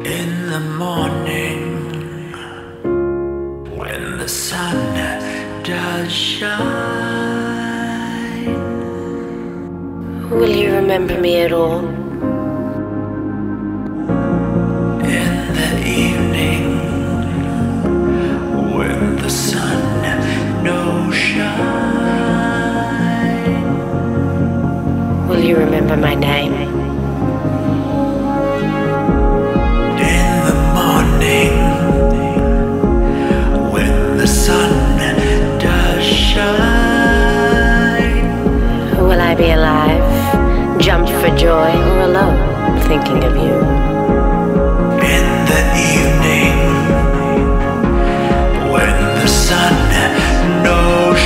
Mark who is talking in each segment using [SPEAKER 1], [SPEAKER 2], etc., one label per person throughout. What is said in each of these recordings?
[SPEAKER 1] In the morning, when the sun does shine,
[SPEAKER 2] will you remember me at all?
[SPEAKER 1] In the evening, when the sun no shine,
[SPEAKER 2] will you remember my name?
[SPEAKER 1] When the sun does shine,
[SPEAKER 2] will I be alive, jump for joy, or alone, thinking of you?
[SPEAKER 1] in the evening, when the sun no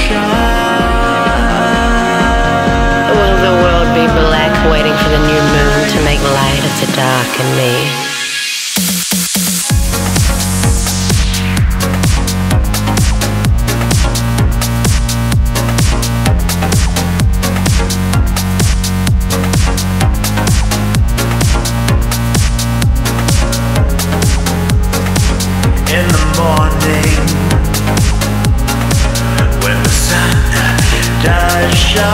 [SPEAKER 1] shine,
[SPEAKER 2] Will the world be black, waiting for the new moon to make light of the dark in me?
[SPEAKER 1] in the morning, when the sun does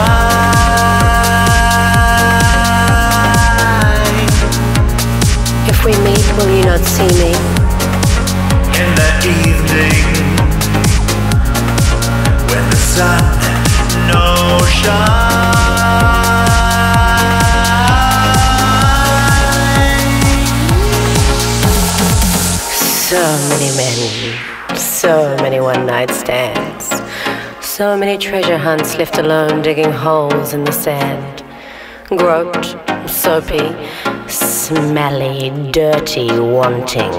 [SPEAKER 1] shine,
[SPEAKER 2] If we meet, will you not see me?
[SPEAKER 1] in the evening, when the sun no shine.
[SPEAKER 2] So many men, so many one-night stands, so many treasure hunts left alone digging holes in the sand. Groped, soapy, smelly, dirty, wanting,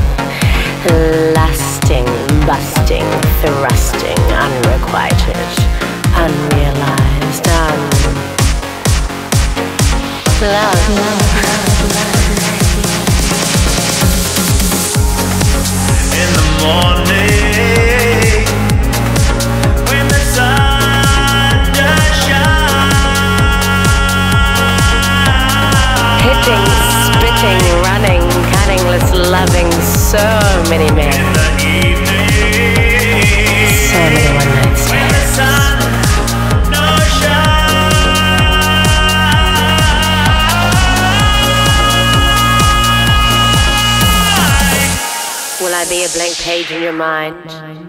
[SPEAKER 2] lusting, busting, thrusting, unrequited, unrealized,
[SPEAKER 1] In the morning, when the sun does shine,
[SPEAKER 2] hitting, spitting, running, cuttingless, loving, so many men,
[SPEAKER 1] in the evening,
[SPEAKER 2] so many one-night
[SPEAKER 1] when the
[SPEAKER 2] stands.
[SPEAKER 1] sun no shine,
[SPEAKER 2] Will I be a blank page in your mind?